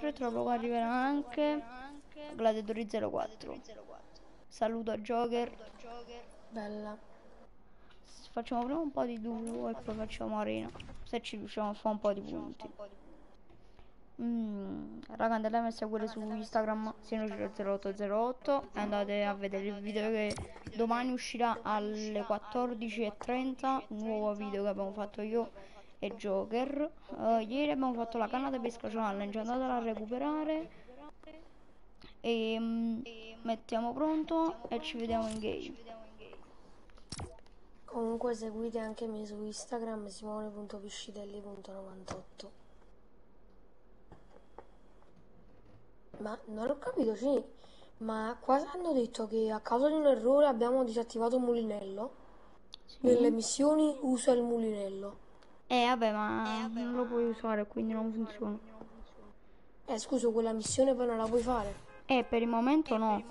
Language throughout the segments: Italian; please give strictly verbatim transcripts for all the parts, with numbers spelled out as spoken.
quattro e tra poco arriverà anche Gladiatori zero quattro. Saluto a Joker. Bella. Facciamo prima un po' di duo e poi facciamo arena. Se ci riusciamo a fare un po' di punti. Mm, raga, andate a me a seguire su Instagram Sino zero otto zero otto e andate a vedere il video che domani uscirà alle quattordici e trenta. Un nuovo video che abbiamo fatto io e Joker. Uh, ieri abbiamo fatto la canna da pesca challenge, andatela a recuperare. E mm, mettiamo pronto e ci vediamo in game. Comunque seguite anche me su Instagram simone punto piscitelli punto novantotto. Ma non ho capito, sì. Ma qua hanno detto che a causa di un errore abbiamo disattivato il mulinello. Sì. Nelle missioni usa il mulinello. Eh vabbè, ma non lo puoi usare, quindi non funziona. Eh scusa, quella missione poi non la puoi fare? Eh, per il momento no.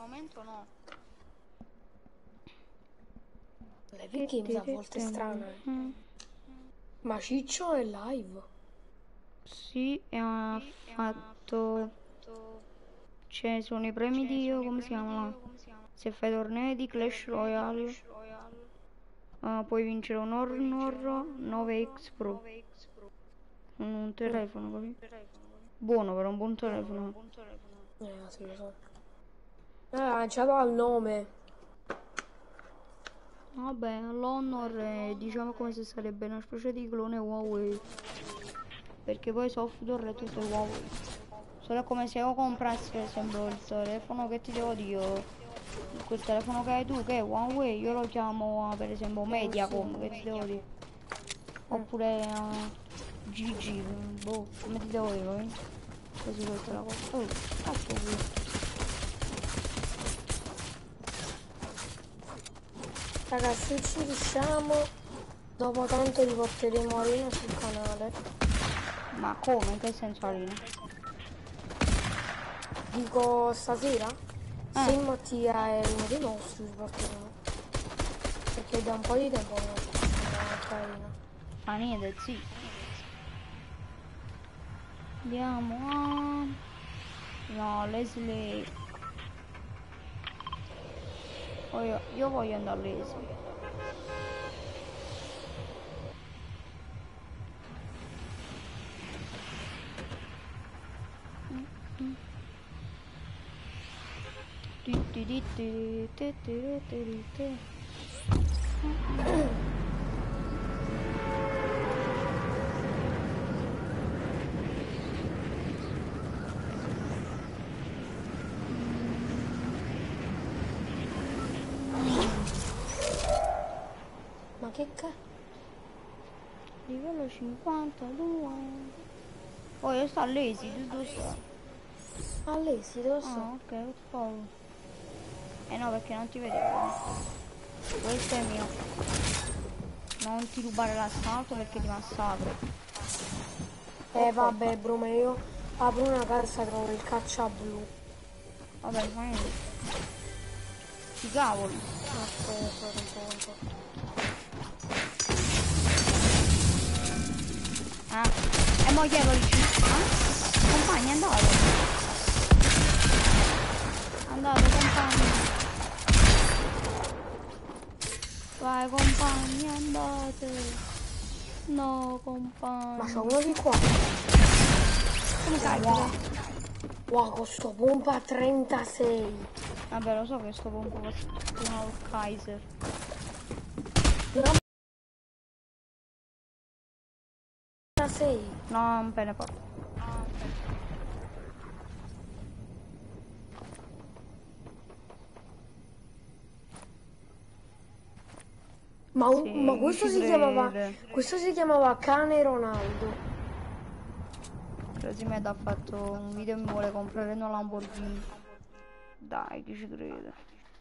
L'Epic Games a volte è strana. Eh. Mm. Ma Ciccio è live. Sì, e ha fatto... Cioè, sono i premi di... come si chiama? Se fai tornei di Clash Royale, uh, puoi vincere un Honor nove X Pro. Un, un telefono, capito? Buono, per un buon telefono. Eh, sì, lo so. Eh, ha lanciato al nome. Vabbè, l'Honor è, diciamo come se sarebbe una specie di clone Huawei. Perché poi software è tutto Huawei. Solo come se io comprassi per esempio il telefono che ti devo dire, quel telefono che hai tu che è Huawei, io lo chiamo per esempio Mediacom, che ti devo dire. Oppure uh, G G, boh, come ti devo dire, eh? Così questa è la cosa. Oh, cazzo qui. Ragazzi, se ci riusciamo, dopo tanto riporteremo Arena sul canale. Ma come? In che senso Arena? Dico stasera? Eh. Se Mattia è uno dei nostri riporteremo. Perché da un po' di tempo non facciamo Arena. Fa niente, sì. Andiamo a... No, Leslie... Oh, io, io voglio andare a Leslie. Ma che cazzo? Livello cinquantadue. Oh, io sto a Lazy, tu dove stai? Ah, lei si dove Ah, sta? ok, che paura. Eh no, perché non ti vedevo. Questo è mio. Non ti rubare l'assalto perché ti massacro. Eh vabbè, bro, ma io apro una cassa e trovo il caccia blu. Vabbè, fa niente. Ti cavoli. Aspetta, un po', un po'. Ah, e mo' chiedo lì. Ah? Compagni, andate. Andate, compagni. Vai, compagni, andate. No, compagni. Ma c'ho uno di qua. Come carico? Wow. Wow, con sto pompa trentasei. Vabbè, lo so che sto pompo va il Kaiser. trentasei. No, non bene fa. Ma, un- Sì, ma chi questo ci si chiamava. crede? Questo si chiamava Cane Ronaldo. Così mi ha fatto un video e mi vuole comprare una Lamborghini. Dai, chi ci crede?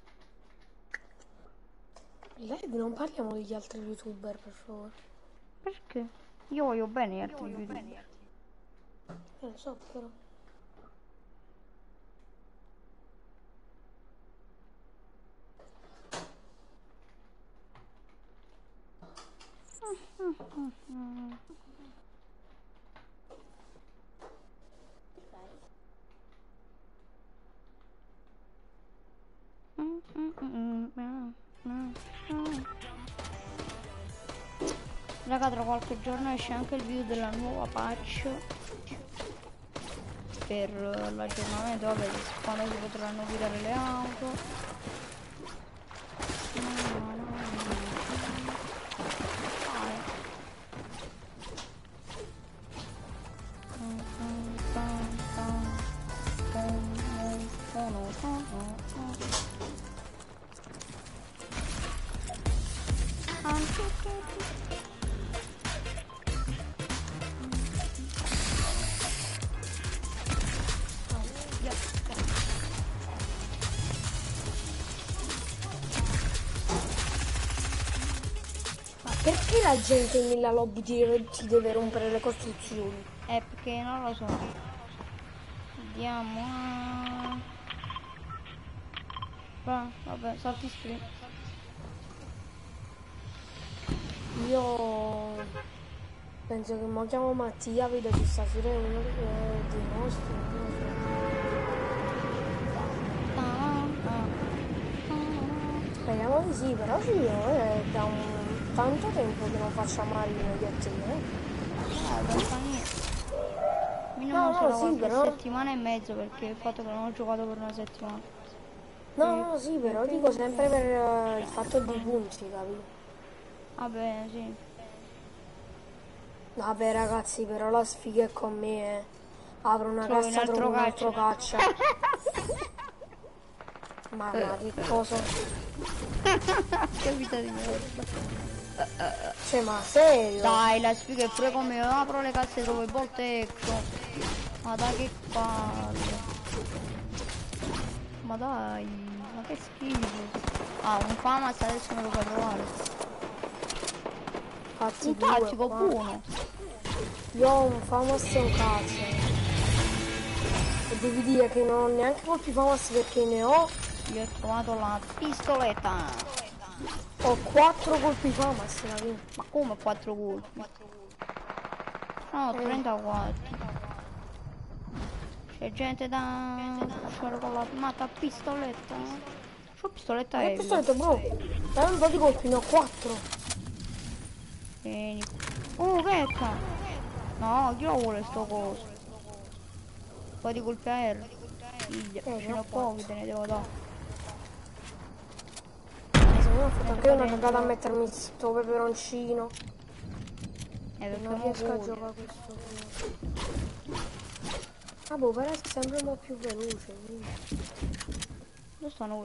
Lei non parliamo degli altri youtuber, per favore. Perché? Io voglio bene gli altri youtuber. Eh, lo so, però. Raga, tra qualche giorno esce anche il video della nuova patch per l'aggiornamento, vabbè, quando si potranno guidare le auto. Perché la gente nella lobby ti, ti deve rompere le costruzioni? Eh, perché non lo so. Vediamo. Ah, vabbè, salti sprint. Io penso che mo chiamo Mattia, vedo che stasera è uno dei nostri. Speriamo di sì, però sì, è da un tanto tempo che non facciamo Marino di a te, eh? Eh, non fa niente. No, Minimo no, sarà sì, qualche però... settimana e mezzo, perché il fatto che non ho giocato per una settimana. No, no, sì, però dico sempre per uh, il fatto dei punti, capito? Vabbè, sì. Vabbè ragazzi, però la sfiga è con me, eh. Apro una Trovi cassa, un altro trovo un altro caccia. caccia. Ma ma che cosa? Che vita di merda. Cioè, ma serio? Dai, la sfiga è pure come io apro le casse e trovo il boltecco. Ma dai, che palle. Ma dai, ma che schifo. Ah, un Famas adesso me lo fa trovare. Fatti Un due tattico qua. buono. Io ho un Famas e un cazzo. E devi dire che non ho neanche colpi Famas perché ne ho. Io ho trovato la pistoletta. Ho quattro colpi Famas, capito? Ma come quattro colpi? No, Eh. trentaquattro. C'è gente da uscire con la mata pistoletta. C'ho pistoletta Che heavy. pistoletto, bro? Dai un po' di colpi, ne ho quattro. Vieni. Oh, che ca? No, chi lo vuole sto coso? Un po' di colpi a R. Figlia, Eh, ce ne ne ho ho pochi, te ne devo dare. Eh, secondo me ho fatto anche una cagata a mettermi sto peperoncino. Eh, perché Non mo riesco a pure. giocare questo gioco. Ah boh, però è sempre un po' più veloce. Quindi. Dove stanno?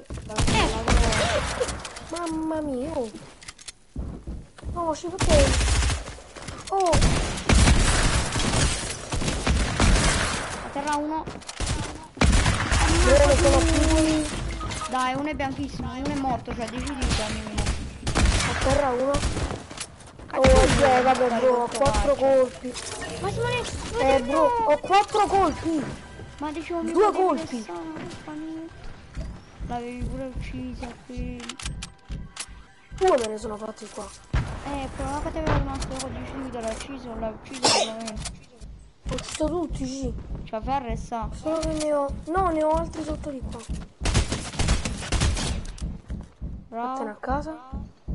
Mamma mia, oh. No, ci perché? Oh, A terra uno. non ne sono più. Dai, uno è bianchissimo, uno è morto, cioè dieci di vita minimo. A terra uno. Oh, eh, vabbè, bro, ho quattro colpi. Ma si vuole... Eh, bro, ho quattro colpi. Ma dicevo mi Due potevi colpi. pressare, l'avevi pure uccisa qui. Due me ne sono fatti qua. Eh, però che ti avevo rimasto con dieci di vita, l'ha ucciso, l'ha ucciso perlomeno. Ho ucciso tutti, sì. Cioè, fai arrestare. Solo che ne ho... No, ne ho altri sotto di qua. Vattene Bravo. a casa.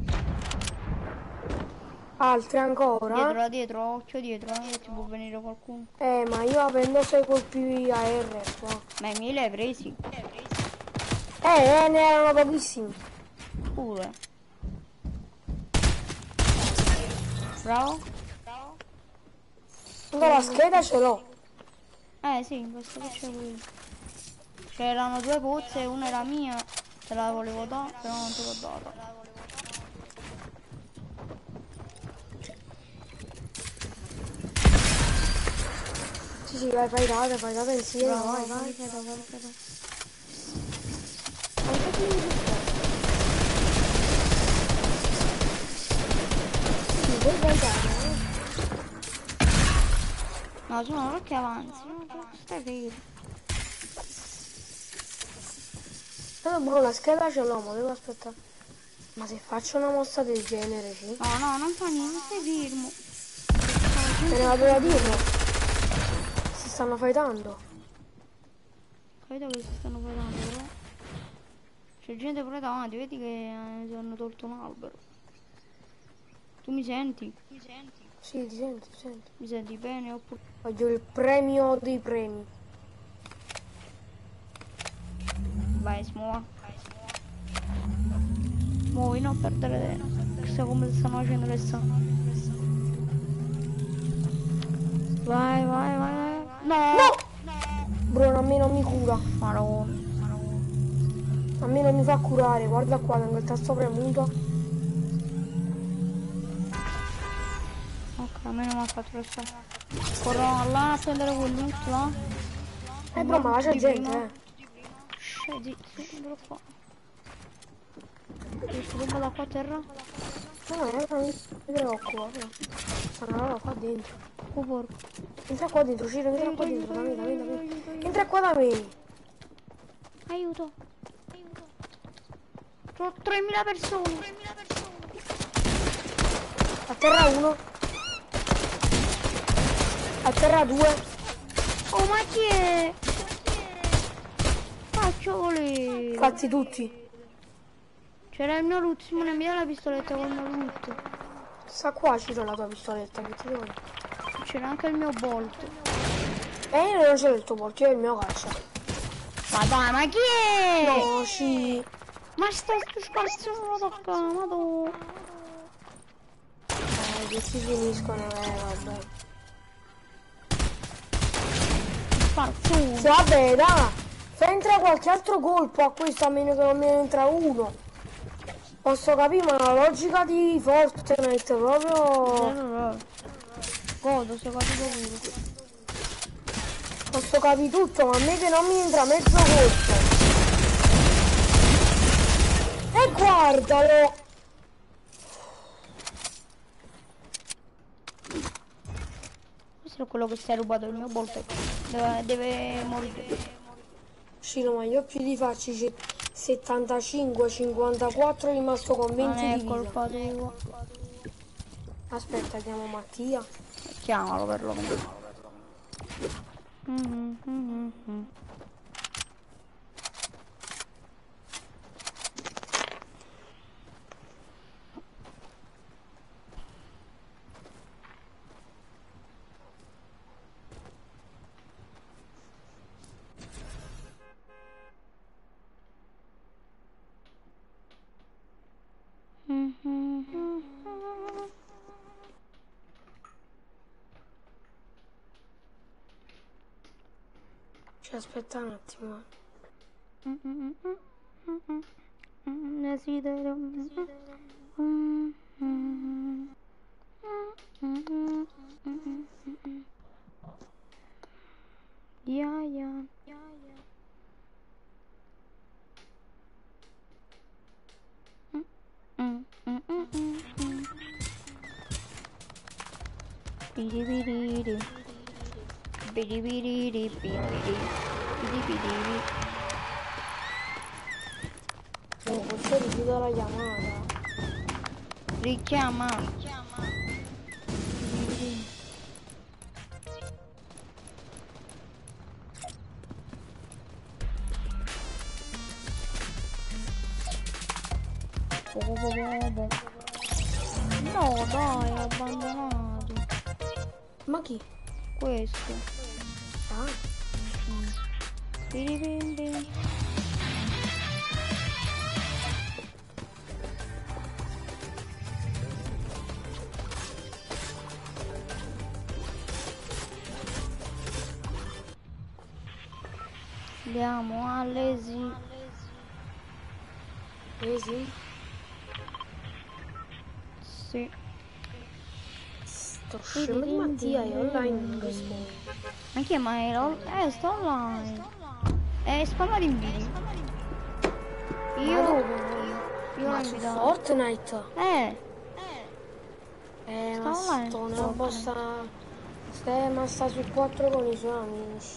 Altri ancora? Dietro, dietro, occhio dietro, eh, che ti può venire qualcuno. Eh, ma io avendo sei colpi a R qua. Ma i miei li hai presi? Eh, eh, ne erano pochissimi. Pure. Bravo. Allora, la scheda ce l'ho. Eh sì, questo che c'è qui. C'erano due pozze, una era mia, te la volevo dare, però non te l'ho data. Sì, sì, vai, fai data, fai data insieme, Bravo, vai, vai, vai. fai da, vai, fai da. Quanto ti devi fare? Sì, puoi fai data, eh? No, sono ora che avanzi, no, stai fermo. No, bro, la scheda ce l'ho, ma devo aspettare. Ma se faccio una mossa del genere, sì? No, no, non fa niente, stai fermo. Me ne vado a dirlo. Si stanno fightando. Vedo che si stanno guardando, però. C'è gente pure davanti, vedi che eh, si hanno tolto un albero. Tu mi senti? Sì, ti sento, ti sento. Mi senti bene oppure... Voglio il premio dei premi. Vai, smuova. Muovi, non perdere... Chissà come stanno facendo le stanno. Vai, vai, vai, vai. No! No! Bruno, a me non mi cura. Maronna. A me non mi fa curare. Guarda qua, tengo il tasto premuto. Ok, a me non mi ha fatto restare. Corro là a prendere quel loot là. Eh bro, ma là c'è gente, prima. eh. Scendi, prendelo qua. Riesco ruba da qua a terra? No, eh, non mi preoccupa. Sarà qua dentro. Oh porco. Entra qua dentro, Ciro, entra qua dentro, da me, da me, da me. Entra qua da me. Aiuto. C'ho tremila persone. A terra uno. A terra due. Oh ma chi è? Faccio volere. Fatti tutti. C'era il mio loot, Simone, mi dà la pistoletta con il mio loot. Sta qua, Ciro, la tua pistoletta, che ti devo dire? C'era anche il mio bolt. E io non c'ho il tuo portiere, il mio caccia. Ma dai, ma chi è? No, sì. Ma sto scarsone da qua, madonna. Eh, che si finiscono, eh, vabbè. Sparzuto. Sì, vabbè, dai. Fai entrare qualche altro colpo a questo, a meno che non me ne entra uno. Posso capire, ma la logica di Fortnite proprio... Godo, se capito pure. Posso capire tutto, ma a me che non mi entra mezzo colpo. E guardalo! Questo è quello che si è rubato il mio bolt. Deve, deve morire. Ciro, ma gli occhi di farci c'è settantacinque, cinquantaquattro, è rimasto con Non venti è di vita. colpa tua. Aspetta, chiamo Mattia. Chiamalo per lo meno. Mm, mm, mm. Cioè, aspetta un attimo. Desidero. Yeah, yeah. Bidi bidi bidi. Bidi bidi bidi bidi. Bidi bidi bidi. Oh, forse rifiuta la chiamata. Richiama. No, dai, abbandonato. Ma chi? Questo. Ah, Bidi bidi bidi. Andiamo all'esi. eh sì. Sì. Sto scemo di Mattia è online, non risponde. Ma chi è Maelo? Eh, sto online. Eh, spamma di inviti. Ma Io, dove? io l'ho Ma su invitato. Fortnite? Eh, Eh, sta ma online sto su nella Fortnite. bossa... Stai, ma sta su quattro con i suoi amici.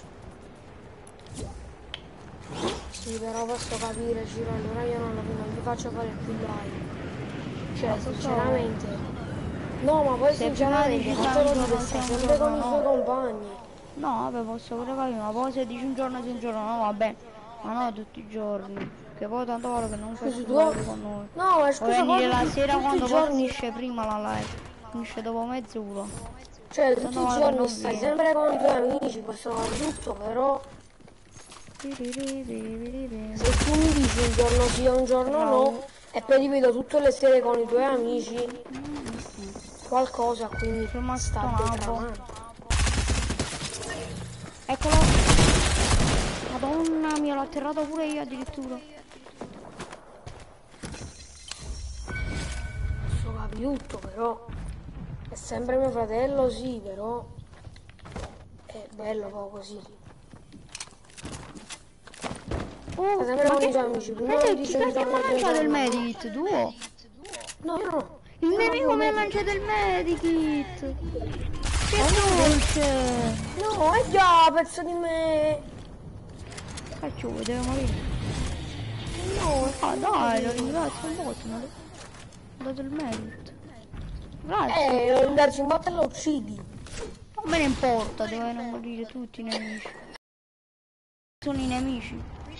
Sì, però posso capire, Ciro, allora io non, lo, non vi faccio fare più live. Cioè, Ma cosa? sinceramente... No, ma poi Se prima sinceramente, dici fatelo un giorno dire, sì, sta un sempre con giorno i suoi no. compagni. No, vabbè, posso pure capire, ma poi se dici un giorno sì, un giorno no, vabbè. Ma no tutti i giorni. Che perché poi tanto vale che non fai Scusi, più tu? live con noi. No, ma O scusa, venire la guarda, sera tutti quando i poi giorni, finisce prima la live. Finisce dopo mezz'ora. cioè tutti Tanto i vale che giorni non stai vieni. sempre con i tuoi amici, questo va giusto, però se tu mi dici un giorno sì e un giorno no, e poi ti vedo tutte le sere con i tuoi amici, qualcosa quindi Sono sta mastonavo. tramando. Eccolo. Madonna mia, l'ho atterrato pure io addirittura. Posso capire tutto, però è sempre mio fratello, sì, però è bello poco così. Oh, Sta sempre ma con che... i tuoi amici, prima Eh, mi chi dice che cazzo mi torna ha a lanciato il giorno. medikit? Duo? No, io no. Il Io non nemico avevo mi ha medikit. lanciato il medikit. Che Eh, dolce. no, è già pezzo di me. Cacchio, deve morire. No, Ah dai, lo ringrazio un po', mi ha dato il medikit. Grazie. eh, andarci in botta e lo uccidi. Non me ne importa, devono morire tutti i nemici. Sono i nemici.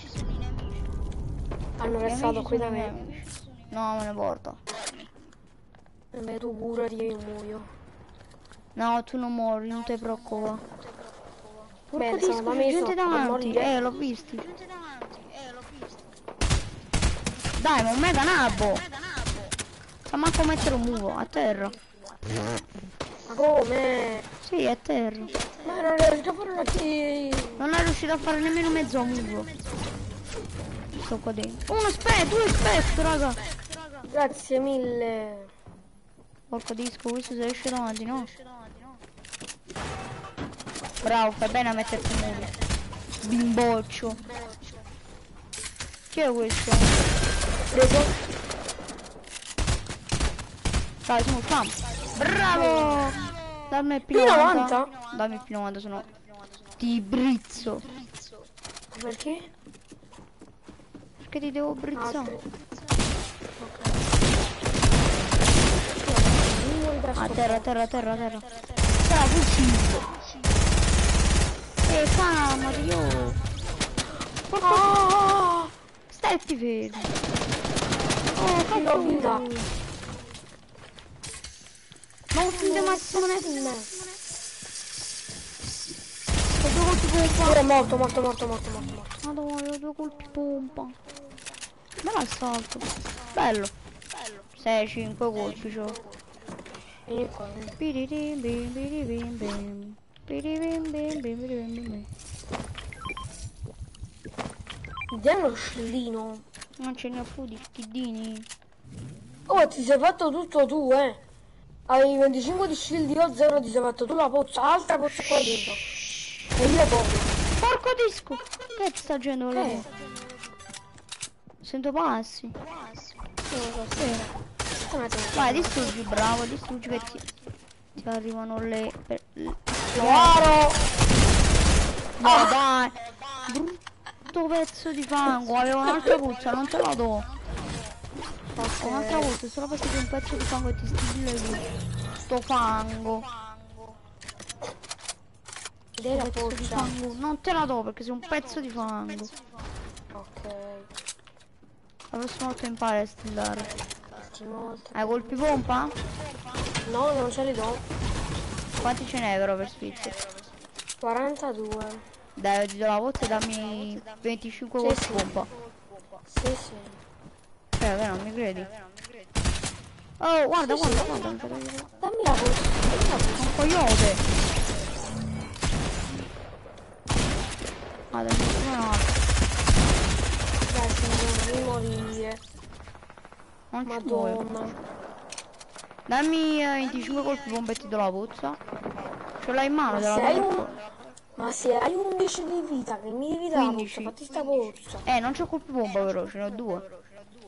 Hanno I versato nemici qui sono da i me. nemici. No, me ne porta. E beh, tu curati che io muoio. No, tu non muori, non ti preoccupare. Porco Bene, sono disco, da c'è me gente sotto per davanti. morire. Eh, l'ho visti. Dai, ma un mega nabbo. Sa manco mettere un muro, a terra. Ma come? Sì, a terra. Ma non riesco a fare una chi... Non è riuscito a fare nemmeno mezzo muro. Sto qua dentro. Uno spetto, due spetto, raga. Grazie mille. Porco disco, questo si esce davanti, no? Bravo, fai bene a metterti in muro. Bimboccio. Chi è questo? Preso? Dai, sono campo. Bravo! Dammi il P P novanta? Dammi il P novanta, se no ti brizzo. Perché? Perché ti devo brizzare? Altri. A terra, a terra, a terra, a terra. Sarà fucile. Eh, calmati, io. Ah! Stai fermo. Oh, Che novità. Ma un film di massimo ne... me. Ho due colpi pompa. Ora è morto, morto, morto, morto, morto, morto. Madonna, ho due colpi pompa. Me l'assalto. Bello. sei cinque colpi c'ho. Vieni qua. Piririm, bim, biririm, bim. Piririm, bim, bim, biririm, bim. Diamo lo scellino. Non ce ne ho più di schidini. Oh, ti sei fatto tutto tu, eh. Hai venticinque di shield, io zero, ti sei fatto tu la pozza, altra pozza qua dentro. E io poco. Porco disco! Che ti sta facendo Eh. quello? Sento passi. Non lo so, sì. Un attimo. Vai, distruggi, bravo, distruggi che ti, ti arrivano le... Per, le Claro! no, ah. Dai! Brutto pezzo di fango, avevo un'altra puzza, non te la do. Ok. Un'altra volta, solo perché c'è un pezzo di fango e ti stilla lì. Sto fango. Dei la Pezzo di pozza. fango. Non te la do perché sei un pezzo di fango. Ok. La prossima volta impari a stillare. Ultima volta. Hai colpi pompa? No, non ce li do. Quanti ce n'è però per Svizzera? quarantadue. Dai, ti do la volta e dammi venticinque Sì, colpi sì. pompa. Sì, sì. Cioè, che non mi credi? Oh, guarda, guarda, guarda. Mi fai vedere. Dammi la pozza. Dammi la pozza. Un coyote. Guarda, mi sono altro. Dai, signore, devi morire. Non ci muoio. Madonna. Dammi eh, venticinque colpi pompa e ti do la pozza. Ce l'hai in mano, Ma te la se do hai per un... forza. Ma se hai undici di vita, che mi devi dare la pozza, quindici. fatti sta pozza. Eh, non c'ho colpi pompa però, ce ne ho due.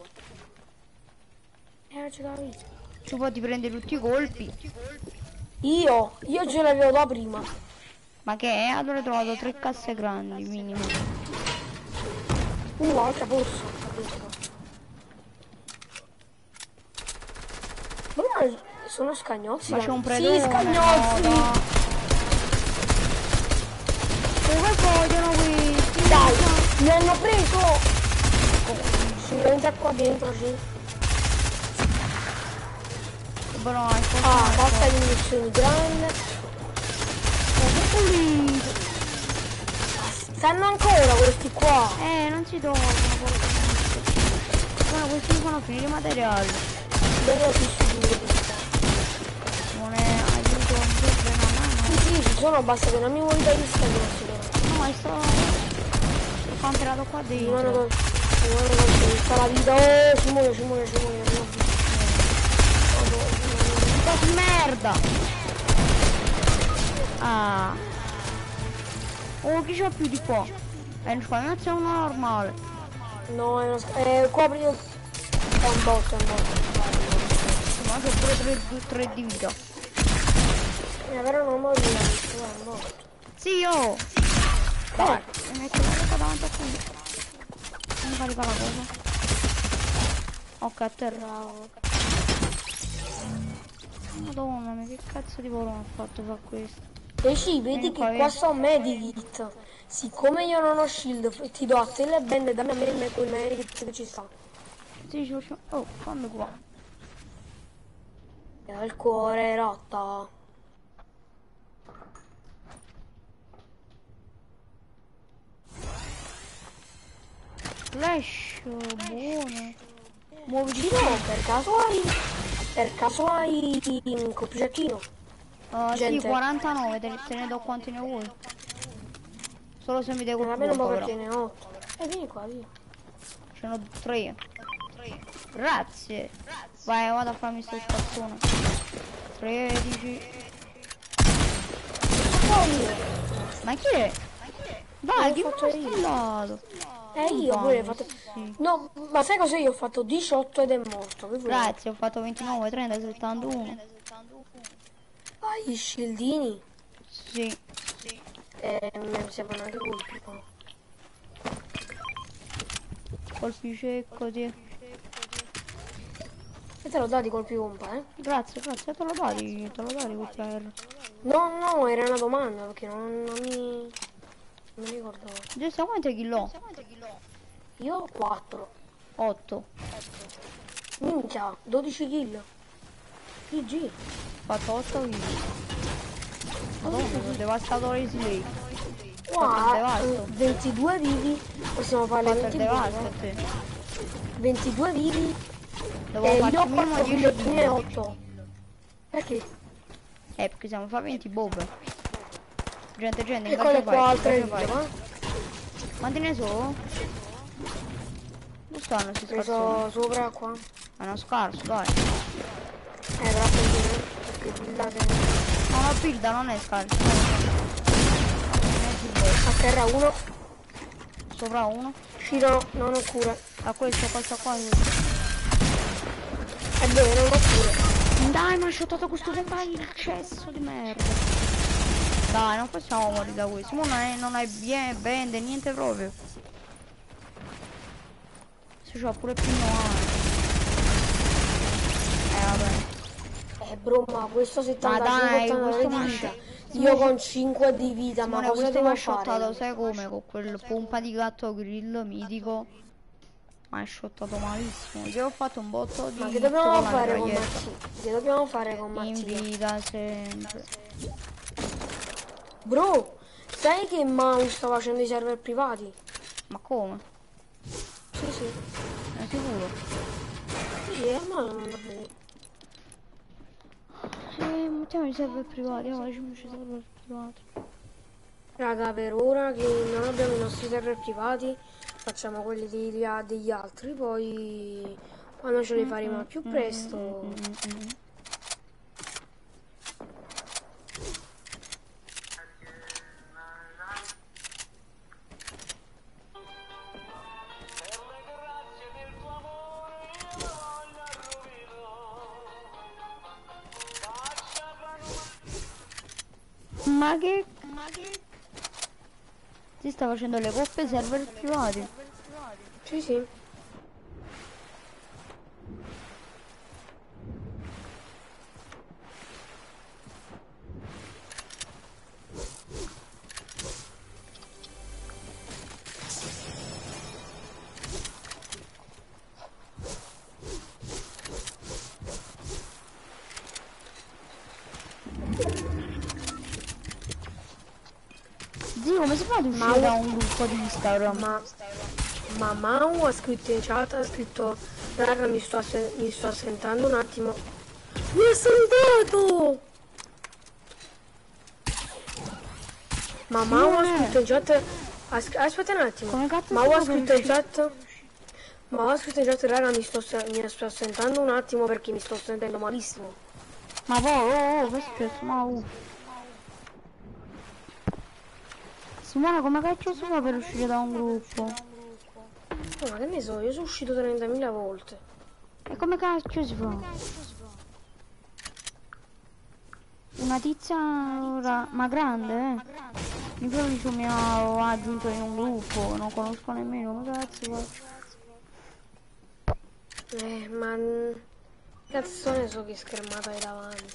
Eh, c'è la vita. Tu poi ti prendi tutti i colpi. Io? Io ce l'avevo da prima. Ma che è? Allora ho trovato tre casse grandi, minimo. Uh, altra pozza. Capito. Ma sono scagnozzi. Ma c'è un Sì, predone. scagnozzi. No, no. Dove vogliono questi? Dai, mi hanno preso. Oh, entra qua dentro, sì. Però è Ah, cassa di munizioni grande. pulito. Stanno ancora questi qua. Eh, non si trovano, porca miseria. Sono questi sono finiti i materiali. Devo distribuire. Non è aiuto, non serve una mano. Sì, sì, ci sono, basta che non mi vuoi dare vista che non si vede. No, è stato camperato qua Mi vanno dentro. col... mi vanno col... tutta la vita. Oh, ci muore, ci muore, ci muore. Non ho visto. Vita di merda! Ah. Oh, chi c'ha più di qua? È un spagnola uno normale. No, è uno... Eh, qua prima... È un botto, è un botto. Ma c'è pure tre di vita. Eh, però non morirà, è un botto. Sì, oh! Dai, mi metto la cosa davanti a qui. Non mi carica la cosa. Ok, a terra. Bravo. Madonna mia, che cazzo di volo mi ha fatto fare questo? E sì, vedi che qua sto medikit. Siccome io non ho shield, ti do a te le bende, dammi a me il quel medikit che ci sta. Sì, ci faccio... Oh, fammi qua. E il cuore rotta. Flash, buono. Muoviti. Cino, per caso hai... Per caso hai un coppiacchino? Uh, sì, Gente. quarantanove, te, te ne do quanti ne vuoi. Solo se mi devo Eh, a me non colpo, può però. perché ne ho otto. E vieni qua, vieni. Ce n'ho tre. Grazie. Vai, vado a farmi sto spazzone. tredici. Ma chi è? Dai, chi L'ho mi fatto ha io. stallato? Eh, io pure ho fatto... Sì. No, ma sai cosa io ho fatto? diciotto ed è morto. Che vuoi? Grazie, ho fatto ventinove, trenta, settantuno. Hai gli shieldini? Sì. Eh, mi servono anche colpi qua. Colpi secco, sì. E te l'ho dato i colpi pompa, eh? Grazie, grazie, te lo dai, te lo dai quel per. No, no, era una domanda perché non, non mi... non mi ricordavo. Giusto, quanti kill ho? Io ho quattro. otto. Minchia, dodici kill. G G. Ho fatto otto kill. Madonna, sono devastatore di lei. Wow, ventidue vivi. Possiamo fare Ho fatto il venti devasto, vivi. sì. ventidue vivi. Devo E farci io ho minimo quattro dieci bigliettini e kill. otto. Perché? Eh, perché siamo fa venti bob. Gente, gente, Eccole invece qua vai, altre invece vive, vai. eh? Quanti ne so? Dove stanno questi Preso scarsoni? sopra qua. È uno scarso, dai. Eh, però prendere. Perché guardate. No, no, pilda, non è scarso. A terra uno. Sopra uno. Ciro, non ho cure. A questo, questo qua. È vero, non ho cure. Dai, mi ha shottato questo compagno di cesso di merda. Dai, non possiamo morire da questo. Ma non hai, non hai bien, bende, niente proprio. Se c'ho pure più novanta. Eh, vabbè. Eh, bro, ma questo settantacinque dai, ottantanove questo di mi ha vita. sci- Io con cinque di vita, ma Simone, cosa questo mi devo ha shottato, fare? sai come? Con quel pompa di gatto grill mitico. Ma è shottato malissimo. Io ho fatto un botto di Ma che dobbiamo con la fare con mitraglietta. Mattia? Che dobbiamo fare con In Mattia? vita sempre. Bro, sai che Mau sta facendo i server privati? Ma come? Sì, sì. È sicuro? Sì, eh, ma non va bene. Eh, mettiamo i server privati, ora ci mettiamo i server privati. Raga, per ora che non abbiamo i nostri server privati, facciamo quelli degli, degli altri, poi quando ce li faremo più presto. Ma che... Ma che... Si sta facendo le coppe server privati. Sì, sì. uscire da un gruppo di Instagram. Ma, ma Mau ha scritto in chat, ha scritto raga mi sto, assen- mi sto assentando un attimo. Mi ha salutato! Ma Sì, Mau ha eh. scritto in chat. ha sc- aspetta un attimo. Come cazzo Mau ha si può scritto in uscire? chat. Mau ha scritto in chat raga mi sto, se- mi sto assentando un attimo perché mi sto sentendo malissimo. Ma poi, oh, oh, che è successo? Ma uh. Simone, come cazzo si fa per uscire da un gruppo? Oh, ma che ne so, io sono uscito trentamila volte. E come cazzo si fa? Una tizia ora, ma grande, eh? Mi dice mi ha aggiunto in un gruppo, non conosco nemmeno, come cazzo faccio? Eh, ma... n- Cazzo ne so che schermata hai davanti.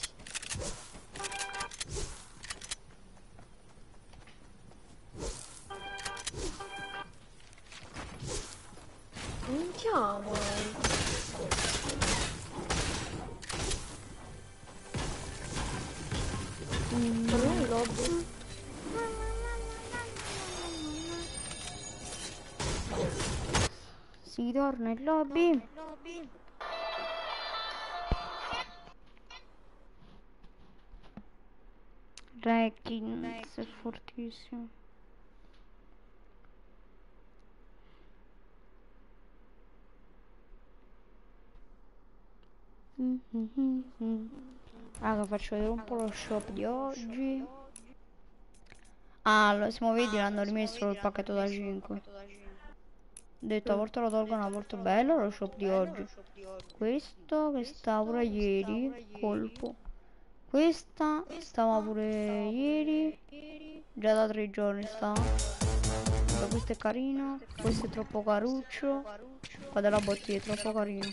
Minchiamo. Mm. Torna in lobby. Si torna in lobby. Reckins è fortissimo. Mm -hmm -hmm. Allora faccio vedere un po' lo shop di oggi. Ah, allora, siamo vedi l'hanno rimesso il pacchetto da cinque. Ho detto a volte lo tolgono, a volte bello lo shop di oggi. Questo che stava pure ieri, colpo. Questa stava pure ieri, già da tre giorni sta. Allora, questo è carino, questo è troppo caruccio. Qua della bottiglia è troppo carino.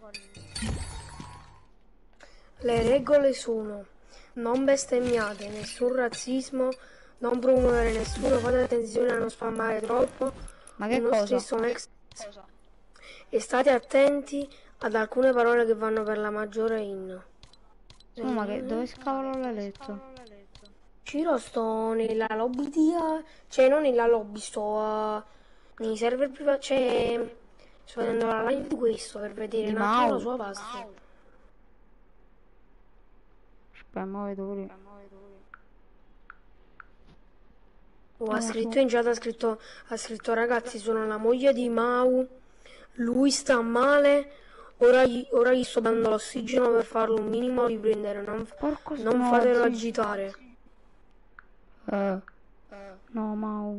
Le regole sono: non bestemmiate, nessun razzismo, non promuovere nessuno, fate attenzione a non spammare troppo. Ma che Uno cosa? stesso ex. E state attenti ad alcune parole che vanno per la maggiore in. No, ma che dove scavolo l'hai letto? Ciro, sto nella lobby di... Cioè, non nella lobby, sto a... nei server privati, cioè... Sto vedendo la live di questo per vedere Di un attimo la Mau. sua pasta. Aspetta, mo vedo pure. Oh, ha scritto in chat, ha scritto, ha scritto ragazzi, sono la moglie di Mau, lui sta male, ora gli, ora gli sto dando l'ossigeno per farlo un minimo riprendere, non, Porco non no, fatelo sì. agitare. Eh. No, Mau.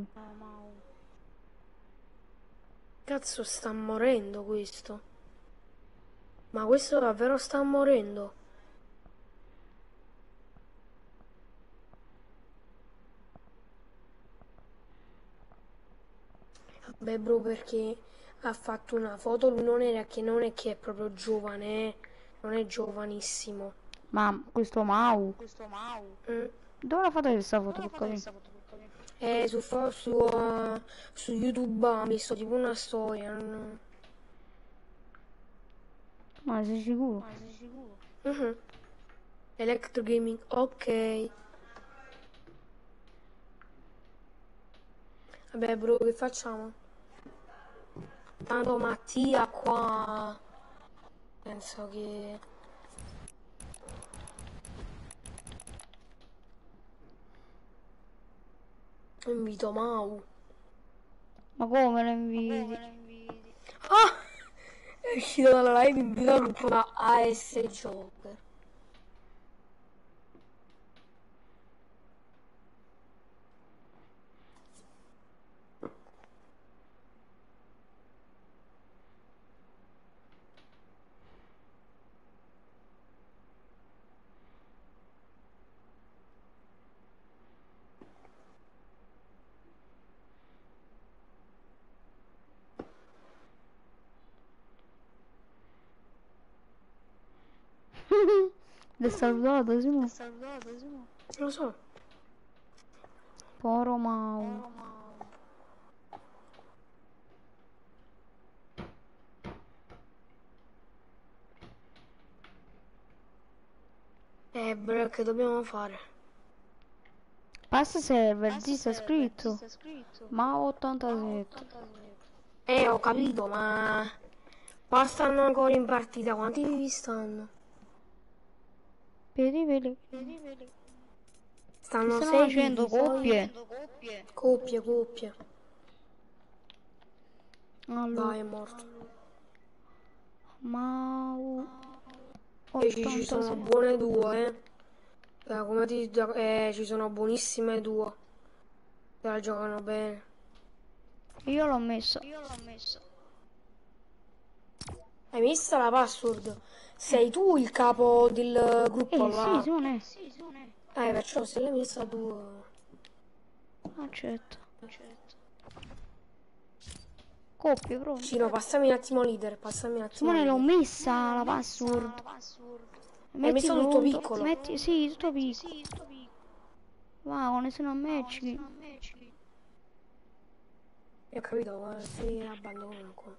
Cazzo, sta morendo questo. Ma questo davvero sta morendo. Beh bro, perché ha fatto una foto, lui non era che non è che è proprio giovane, eh. Non è giovanissimo. Ma questo Mau? Mm. Dove l'ha fatto questa foto? Per capire? Eh, su, fo- su, uh, su YouTube ha messo tipo una storia. Non... Ma sei sicuro? Mhm. Electro Gaming, ok. Vabbè bro, che facciamo? Tanto Mattia qua penso che invito Mau. Ma come lo inviti? Ah! È uscito dalla live invito al gruppo da A S Joker. L'hai salutato, Simo? Lo so. Poro Mau. Eh bro, che dobbiamo fare? Passa server, G sta scritto. Ma ottantasette. Eh, ho capito, ma... Passano ancora in partita, quanti vivi stanno? Vedi, vedi. Ti Stanno stanno sei facendo vivi, poi... coppie. Coppie, coppie. Allora, Vai, è morto. ma E ci, ci sono ottantasette. buone due, eh. Eh, come ti... Eh, ci sono buonissime due. Se la giocano bene. Io l'ho messa. Hai messo la password? Sei tu il capo del gruppo Eh sì, là? sono. Eh, perciò se l'hai messa tu... Accetto. Coppie proprio. Cino, passami un attimo leader, passami un attimo Simone l'ho leader. messa la password. Hai Metti messo tutto pronto. piccolo? Metti, sì, tutto piccolo. Wow, ne sono a match. Ho capito, guarda, si abbandona qua.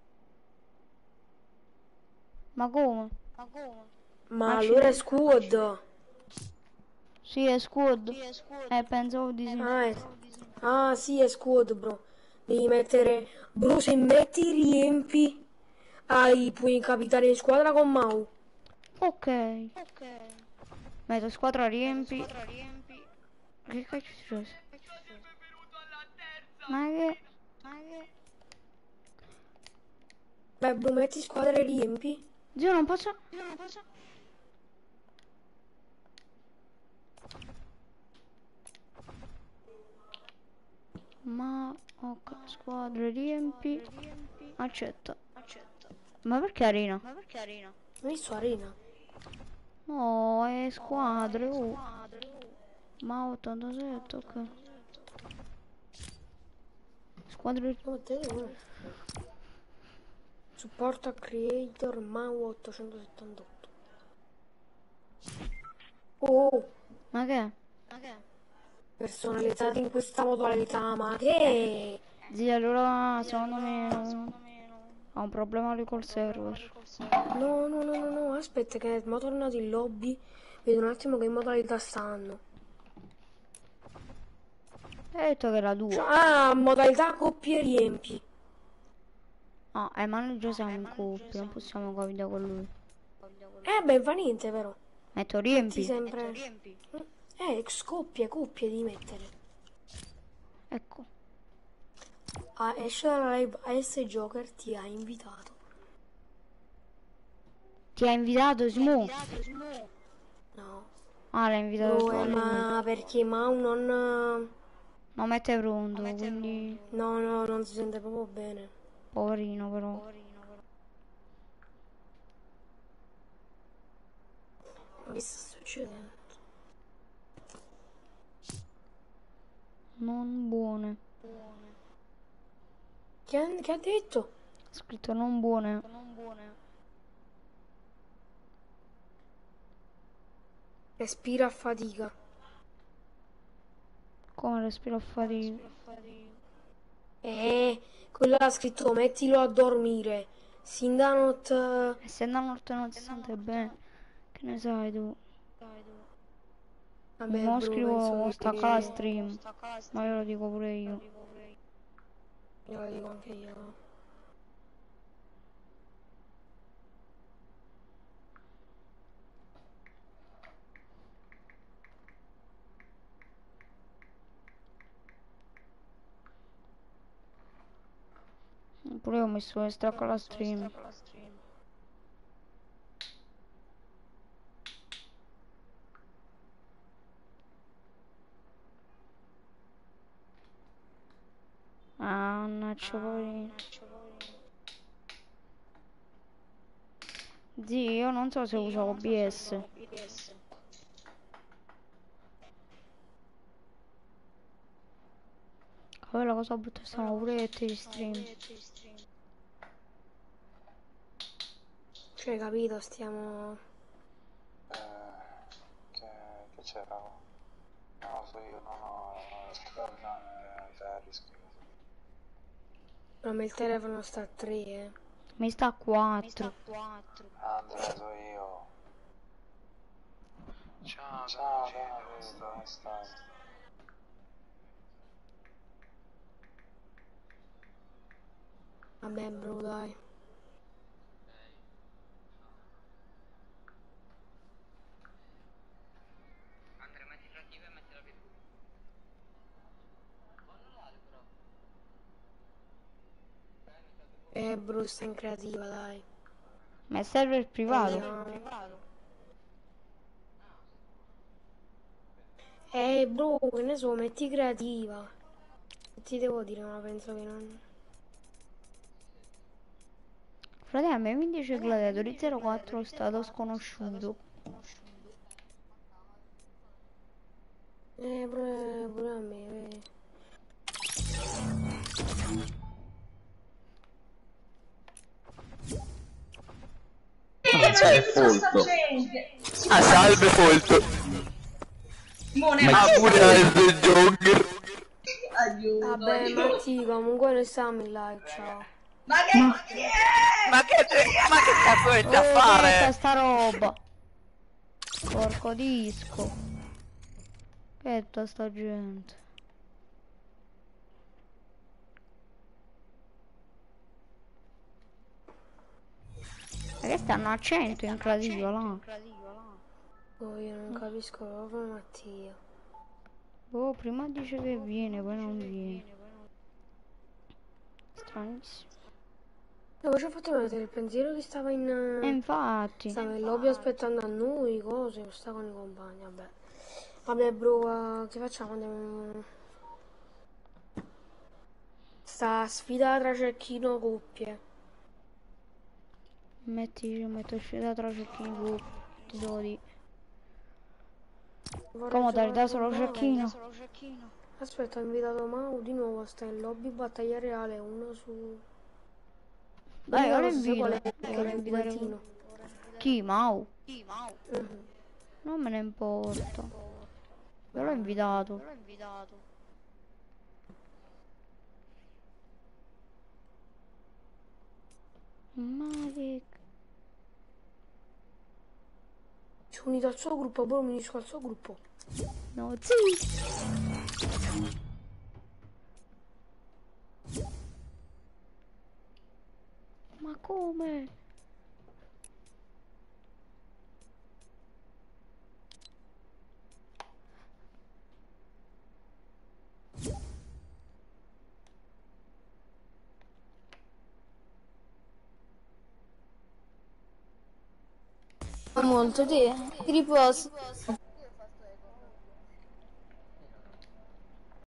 Ma come? Ma Ah, allora è ci- squad? Sì, è squad. Eh, pensavo di sì. Ah, è... ah, sì, è squad, bro. Devi mettere... Bro, se metti riempi... Hai, puoi capitare in squadra con Mau. Ok. Metto squadra riempi. Che cazzo è successo? Ma che... Beh, bro, metti squadra e riempi. Zio, non posso... Ma... Ok, squadra riempi. Accetta. Ma perché arena? Hai messo arena? No, è squadre, oh. Ma ottantasette, ok. Squadre... Oh, te, guarda. Supporta creator Mau ottocentosettantotto. Oh, Ma che? personalizzati in questa modalità, ma che... Zio, allora secondo me no, ha un problema lì col server. No, no, no, no, no, aspetta che mo tornato in lobby, vedo un attimo che modalità stanno. Hai detto che era Cioè, due. ah, modalità coppie riempi. Ah, eh, ma noi già siamo in coppia, non possiamo capire con lui. Eh beh, fa niente però. Metto Metti riempi. sempre... Eh, coppie, coppie di mettere. Ecco. Ah, esce dalla live A S Joker ti ha invitato. Ti ha invitato Smo? No. Ah, l'ha invitato Bro, tu eh, a lui. ma perché Mau non... Ma mette pronto, quindi... No, no, non si sente proprio bene. Poverino però. Ma che sta succedendo? Non buone. Che ha, che ha detto? Ha scritto non buone. Respira a fatica. Come respiro a fatica. Eh, quello ha scritto mettilo a dormire. Sindanot... E se da notte non si sente bene, che ne sai tu? Vabbè, Mo bro, penso scrivo che... stacca la stream. Ma io lo dico pure io. Io lo dico anche io. Pure io ho messo che stacca la stream. Ah, mannaggia poverino. Zio, io non so se uso O B S. Vabbè, la cosa brutta è che stiamo pure te stream. Cioè, capito, stiamo... Eh, che, che c'era? Non lo so, io non ho scordato i rischi. Però il telefono sta a tre, eh. Mi sta a quattro. Andrea, so io. Ciao, ciao, come stai? Vabbè bro, dai. Eh bro, sta in creativa, dai. Ma è server privato. Vediamo. Eh bro, che ne so, metti creativa. Che ti devo dire, ma penso che non... Frate, a me mi dice Gladiatori zero quattro stato sconosciuto. Eh pure, pure a me, vedi. Non c'è Folto. Ah, salve Folto. Ma pure Ice Jogger. Vabbè, Matti, comunque noi stiamo in live, ciao. Ma che chi è? Ma che, ma che cazzo metti a Oh, che è fare? sta roba? Porco disco. Che è tutta sta gente? Ma che stanno a cento in creativa là? Oh, io non capisco proprio Mattia. Oh, prima dice che viene, poi non viene. Stranissimo. E poi ci ha fatto vedere il pensiero che stava in... E infatti. Stava in lobby aspettando a noi, cose, sta con i compagni, vabbè. Vabbè bro, uh, che facciamo? Andiamo... Sta sfida tra cecchino coppie. Metti, metto uscita tra cecchini gruppi. Ti devo dire. Vorrei Comodare da giocare solo con cecchino. Mau. Aspetta, ho invitato Mau di nuovo, sta in lobby battaglia reale, uno su... Dai, Io ora non so invito. qual è, che Ora è il invitare duettino. Chi? Mau? Mhm. Non me ne importa. Io l'ho invitato. Ma che... Si è unito al suo gruppo, poi mi unisco al suo gruppo. No, sì. Ma come? Molto te, ti riposo.